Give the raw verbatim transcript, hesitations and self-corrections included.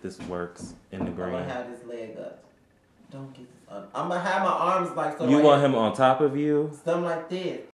this works in the green. I'm gonna have this leg up. Don't get this up. I'm gonna have my arms like so. You right want here. him on top of you? Something like this.